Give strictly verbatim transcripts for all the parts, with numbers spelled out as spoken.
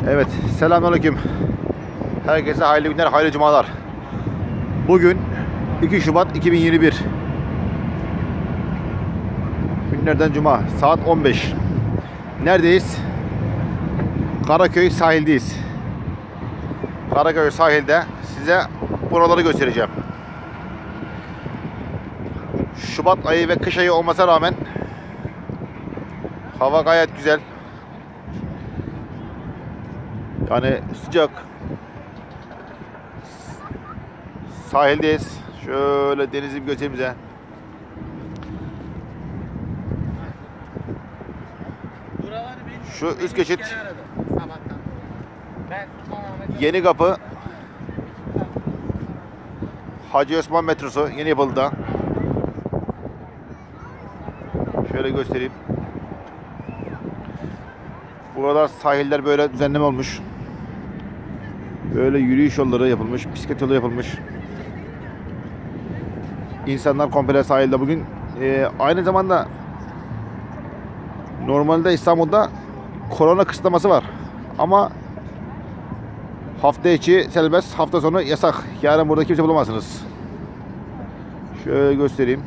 Evet, selamünaleyküm. Herkese hayırlı günler, hayırlı cumalar. Bugün iki Şubat iki bin yirmi bir. Günlerden cuma, saat on beş. Neredeyiz? Karaköy sahildeyiz. Karaköy sahilde size buraları göstereceğim. Şubat ayı ve kış ayı olmasına rağmen hava gayet güzel. Yani sıcak. Sahildeyiz. Şöyle denizi bir göstereyim bize. Şu üst geçit Yeni Kapı Hacı Osman metrosu yeni yapıldı da. Şöyle göstereyim. Burada sahiller böyle düzenleme olmuş. Böyle yürüyüş yolları yapılmış, bisiklet yolu yapılmış. İnsanlar komple sahilde bugün. Ee, aynı zamanda normalde İstanbul'da korona kısıtlaması var. Ama hafta içi serbest, hafta sonu yasak. Yarın burada kimse bulamazsınız. Şöyle göstereyim.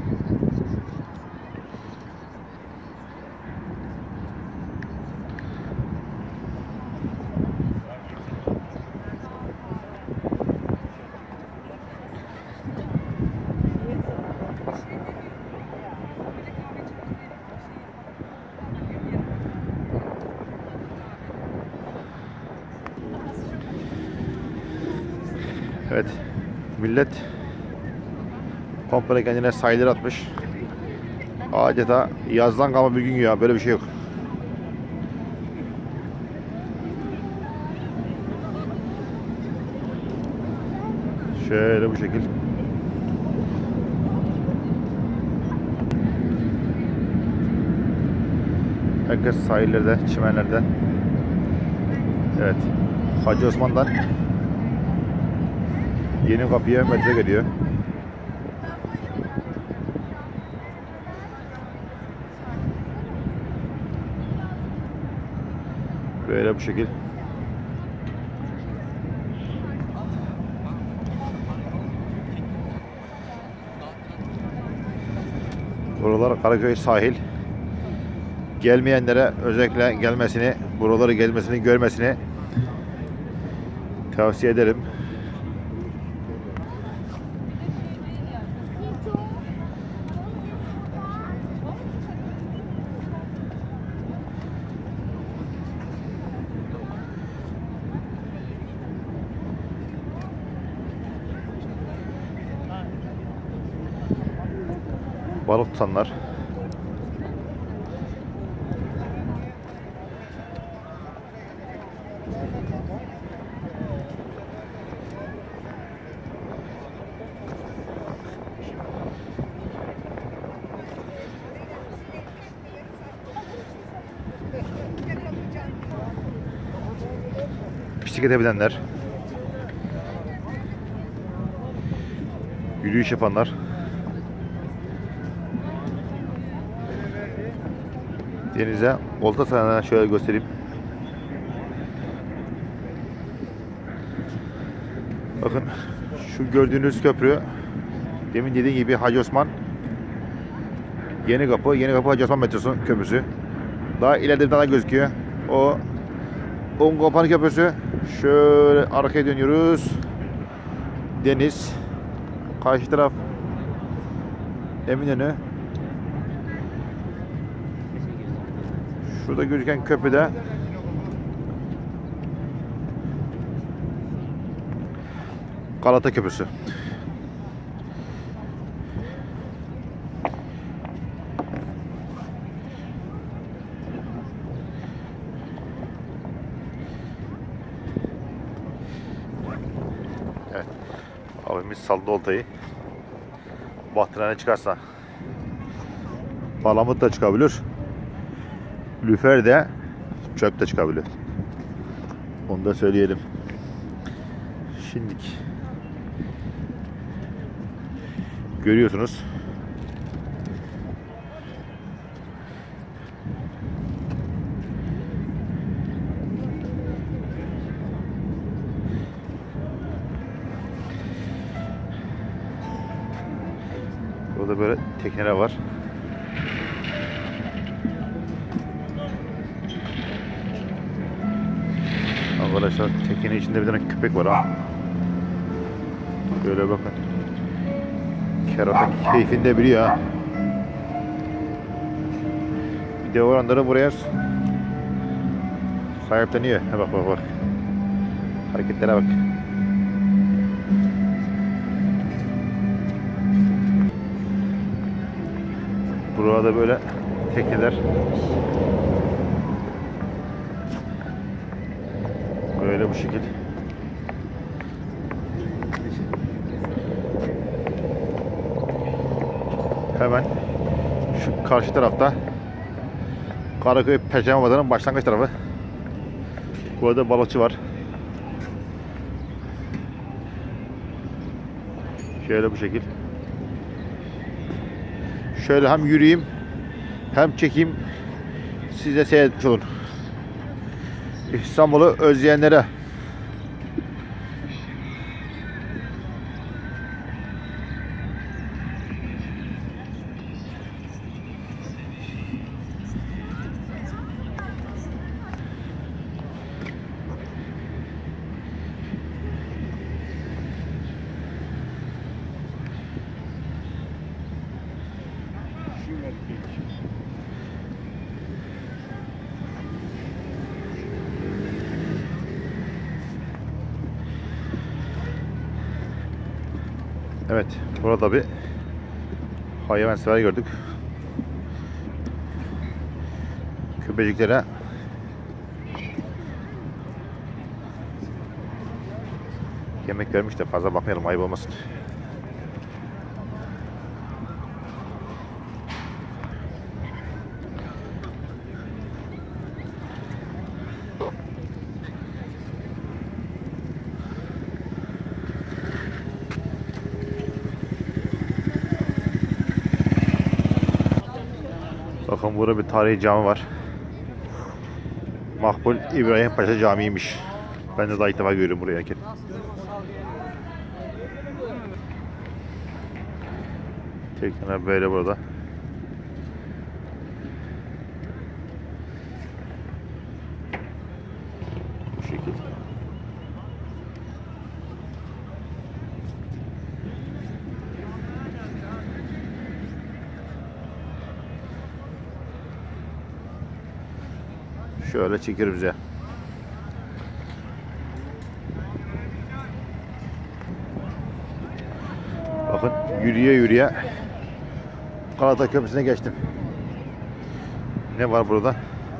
Evet, millet komple kendine sahilleri atmış. Adeta yazdan kalma bir gün ya, böyle bir şey yok. Şöyle bu şekil. Herkes sahillerde, çimenlerde. Evet, Hacı Osman'dan Yeni Kapı'ya metre geliyor. Böyle bu şekil. Buralar Karaköy sahil. Gelmeyenlere özellikle gelmesini, buraları gelmesini, görmesini tavsiye ederim. Balık tutanlar. Bisiklete binenler. Yürüyüş yapanlar. Denize olta sayanlarına şöyle göstereyim. Bakın şu gördüğünüz köprü, demin dediğim gibi Hacı Osman Yeni Kapı, Yeni Kapı Hacı Osman metrosu köprüsü. Daha ileride bir tane gözüküyor. O Unkapanı Köprüsü. Şöyle arkaya dönüyoruz. Deniz. Karşı taraf Eminönü. Şurada gözüken köprüde Galata Köprüsü. Evet. Abimiz saldı oltayı. Bahtına ne çıkarsa. Palamut da çıkabilir. Lüfer de, çöp de çıkabilir. Onu da söyleyelim. Şimdilik görüyorsunuz. Burada böyle tekneler var. Arkadaşlar teknenin içinde bir tane köpek var ha. Böyle bakın. Kerata keyfini de biliyor ha. Bir de oranları buraya sahipleniyor. Ha bak bak bak. Hareketlere bak. Burada böyle tekneler. Böyle bu şekil. Hemen şu karşı tarafta Karaköy Perşembe Pazarı'nın başlangıç tarafı. Burada balıkçı var. Şöyle bu şekil. Şöyle hem yürüyeyim hem çekeyim, size seyretmiş olun. İstanbul'u özleyenlere. Evet, burada bir hayvansever gördük. Köpeciklere yemek vermiş de fazla bakmayalım, ayıp olmasın. Bakın burada bir tarihi cami var. Makbul İbrahim Paşa Camii'ymiş. Ben de daha ilk defa görüyorum buraya. Tekneler böyle burada. Bu şekilde. Şöyle çekiyorum bize. Bakın yürüye yürüye Galata Köprüsü'ne geçtim. Ne var burada?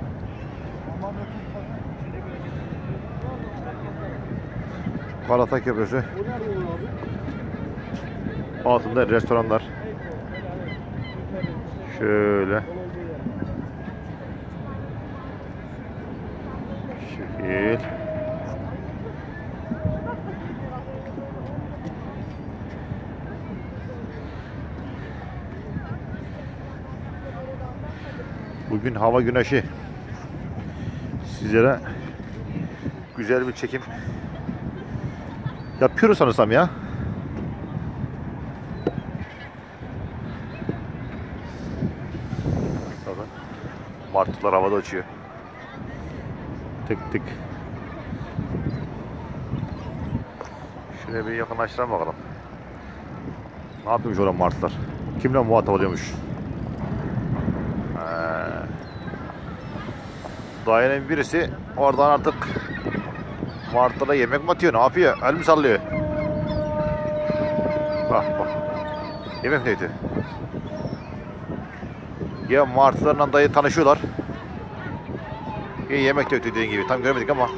Galata Köprüsü. Altında restoranlar. Şöyle. Şekil. Bugün hava güneşi. Sizlere güzel bir çekim yapıyoruz sanırsam ya. Bakın. Martılar havada uçuyor. Tık tık. Şuraya bir yakınlaştıralım bakalım. Ne yapıyormuş orada martılar? Kimle muhatap oluyormuş? Dairenin birisi oradan artık martılara yemek mi atıyor? Ne yapıyor? El mi sallıyor? Bak bak. Yemek neydi? Ya martılarla dayı tanışıyorlar. Ya yemek de dediğin gibi. Tam göremedik ama.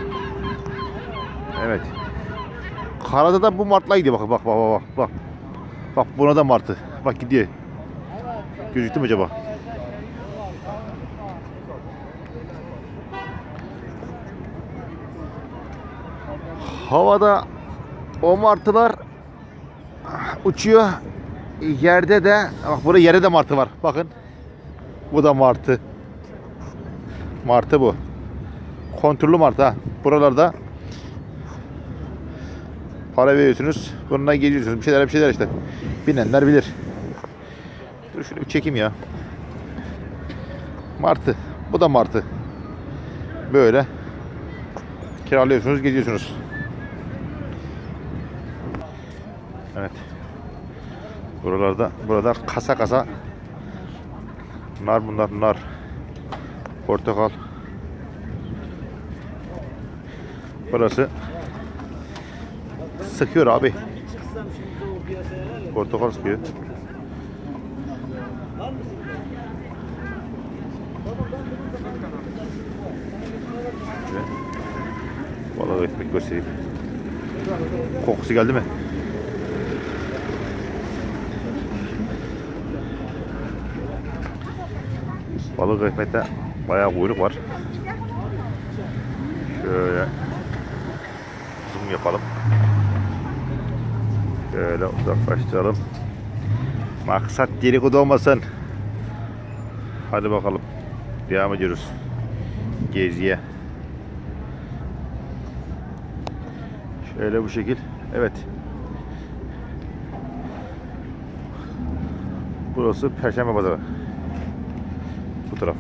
Evet. Karada da bu martılar gidiyor. Bak bak bak bak bak. Bak buna da martı. Bak gidiyor. Gözüktü mü acaba? Havada o martılar uçuyor. Yerde de bak, burada yerde de martı var. Bakın. Bu da martı. Martı bu. Kontrollü martı ha. Buralarda para veriyorsunuz. Bununla geziyorsunuz. Bir şeyler bir şeyler işte. Binenler bilir. Dur şunu bir çekeyim ya. Martı. Bu da martı. Böyle kiralıyorsunuz, geziyorsunuz. Evet. Buralarda, burada kasa kasa nar, bunlar nar, portakal. Burası sıkıyor abi. Portakal sıkıyor. Balık ekmek göstereyim. Kokusu geldi mi? Balık ekmekte bayağı kuyruk var. Şöyle zoom yapalım. Şöyle uzaklaştıralım. Maksat dedikodu olmasın. Hadi bakalım. Devam ediyoruz. Geziye. Şöyle bu şekil. Evet. Burası Perşembe Pazarı. Bu taraf.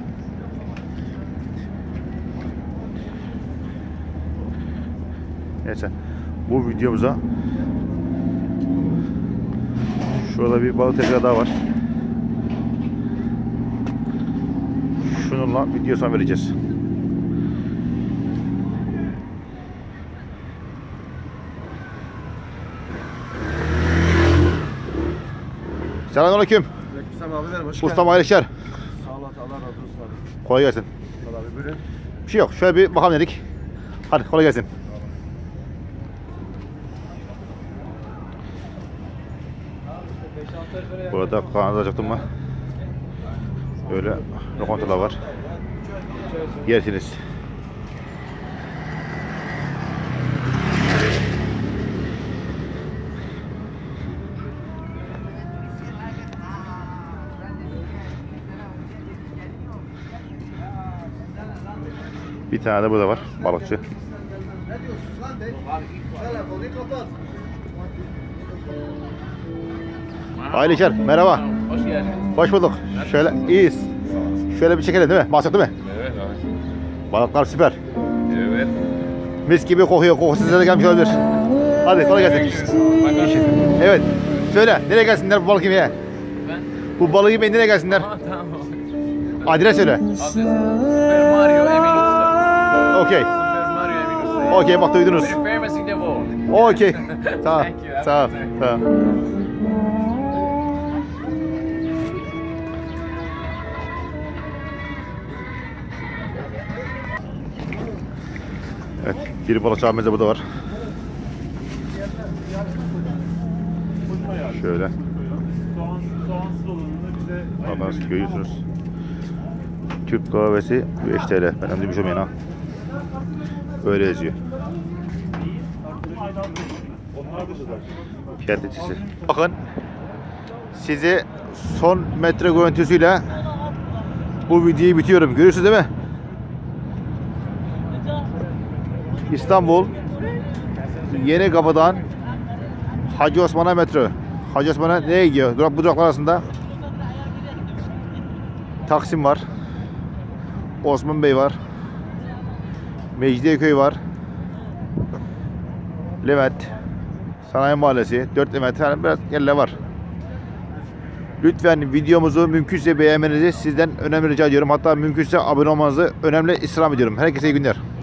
Neyse. Bu videomuza şurada bir balık tekrar daha var. Şununla video son vereceğiz. Selamünaleyküm. Aleykümselam abi, merhaba. Ustam hayırlı işler. Sağ ol, Allah razı olsun abi. Kolay gelsin. Sağ ol abi, buyurun. Bir şey yok. Şöyle bir bakalım dedik. Hadi kolay gelsin. Burada kanalda açtım mı? Böyle lokantalar var. Yersiniz. Bir tane de burada var, balıkçı. Hayırlı işler, merhaba. Hoş geldin. Hoş bulduk. Şöyle iyiyiz. Şöyle bir çekelim değil mi? Bahset değil mi? Evet abi. Balıklar süper. Evet. Mis gibi kokuyor. Kokusu size de gelmiş olabilir. Hadi kolay gelsin. Bakalım. Evet. Söyle nereye gelsinler bu balık yemeye? Ben. Bu balığı yemeye nereye gelsinler? Aha, tamam. Adres söyle. Adres Super Mario Emin Usta. Okey. Super Mario Emin Usta. Okey bak duydunuz. Very famous in the world. Okey. Tamam. Thank you. Tamam. Tamam. Evet. Bir balıkçı abimiz de burada var. Şöyle. Bakın görüyorsunuz. Türk kahvesi beş T L. Ben demiş olmayın ha. Öyle yazıyor. Fiyat listesi. Bakın. Sizi son metre görüntüsüyle bu videoyu bitiyorum. Görüyorsunuz değil mi? İstanbul Yenikapı'dan Hacı Osman'a metro. Hacı Osman'a nereye gidiyor? Durak bu duraklar arasında Taksim var. Osman Bey var. Mecidiyeköy var. Levent Sanayi Mahallesi, dört Levent, yani biraz yerler var. Lütfen videomuzu mümkünse beğenmenizi sizden önemli rica ediyorum. Hatta mümkünse abone olmanızı önemli istirham ediyorum. Herkese iyi günler.